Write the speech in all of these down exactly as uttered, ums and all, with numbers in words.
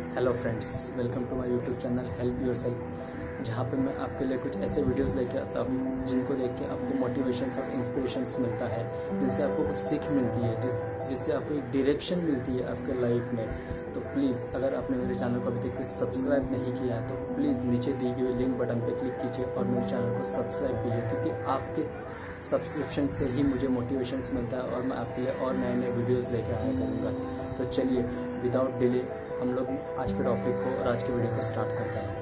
Hello friends, welcome to my YouTube channel help yourself, जहाँ पे मैं आपके लिए कुछ ऐसे वीडियोस लेके आता हूँ जिनको देख के आपको मोटिवेशंस और इंस्पिरेशंस मिलता है, जिनसे आपको कुछ सीख मिलती है, जिस जिससे आपको एक डायरेक्शन मिलती है आपके लाइफ में। तो प्लीज़, अगर आपने मेरे चैनल को अभी तक सब्सक्राइब नहीं किया है तो प्लीज़ नीचे दी गई लिंक बटन पर क्लिक कीजिए और मेरे चैनल को सब्सक्राइब कीजिए, क्योंकि आपके सब्सक्रिप्शन से ही मुझे मोटिवेशंस मिलता है और मैं आपके लिए और नए नए वीडियोस लेकर आया करूँगा। तो चलिए, विदाउट डिले हम लोग आज के टॉपिक को और आज के वीडियो को स्टार्ट करते हैं।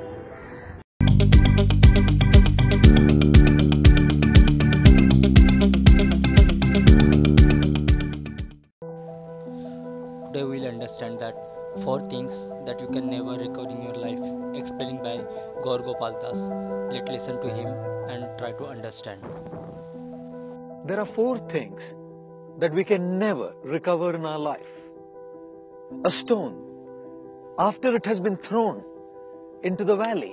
Today we'll understand that four things that you can never recover in your life, explained by Gaur Gopal Dasji. Let's listen to him and try to understand. There are four things that we can never recover in our life. A stone, after it has been thrown into the valley.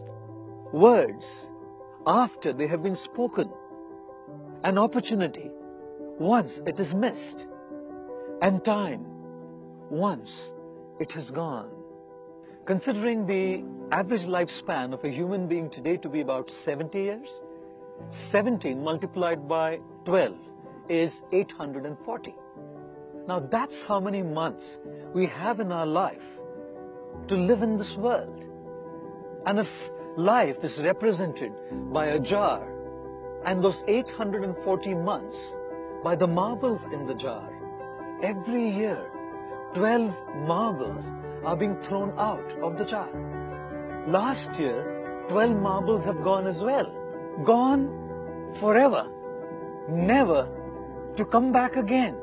Words, after they have been spoken. An opportunity, once it is missed. And time, once it has gone. Considering the average lifespan of a human being today to be about seventy years, seventeen multiplied by twelve is eight hundred forty. Now that's how many months we have in our life to live in this world. And if life is represented by a jar and those eight hundred forty months by the marbles in the jar, every year twelve marbles are being thrown out of the jar. Last year twelve marbles have gone as well. Gone forever, never to come back again.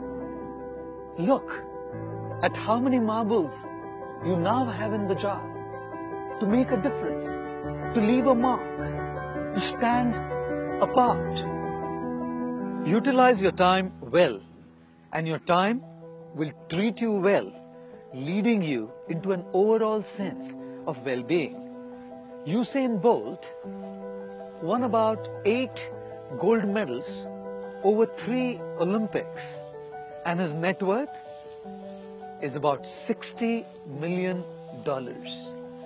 Look at how many marbles you now have in the jar to make a difference, to leave a mark, to stand apart. Utilize your time well, and your time will treat you well, leading you into an overall sense of well-being. Usain Bolt won about eight gold medals over three Olympics, and his net worth is about sixty million dollars.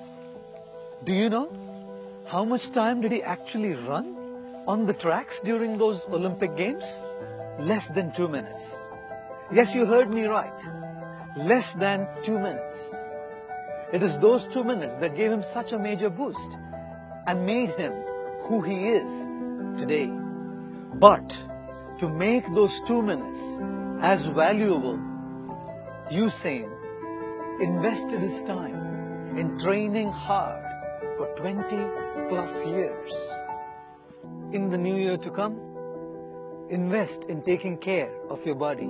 Do you know how much time did he actually run on the tracks during those Olympic Games? Less than two minutes. Yes, you heard me right. Less than two minutes. It is those two minutes that gave him such a major boost and made him who he is today. But to make those two minutes as valuable, Usain invested his time in training hard for twenty plus years. In the new year to come, invest in taking care of your body.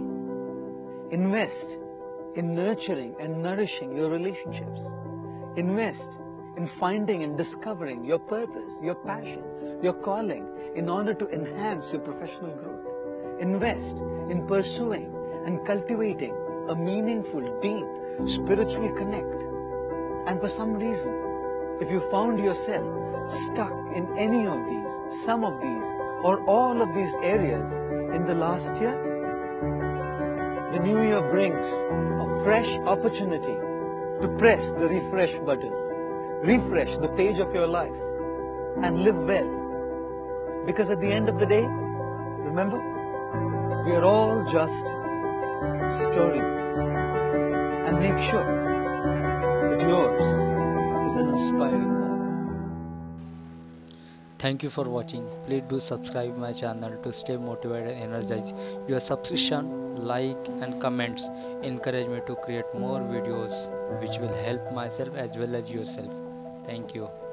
Invest in nurturing and nourishing your relationships. Invest in finding and discovering your purpose, your passion, your calling in order to enhance your professional growth. Invest in pursuing and cultivating a meaningful, deep, spiritual connect. And for some reason, if you found yourself stuck in any of these, some of these, or all of these areas in the last year, the new year brings a fresh opportunity to press the refresh button, refresh the page of your life, and live well. Because at the end of the day, remember, we are all just stories. And make sure that yours is an inspiring one. Thank you for watching. Please do subscribe my channel to stay motivated and energized. Your subscription, like and comments encourage me to create more videos which will help myself as well as yourself. Thank you.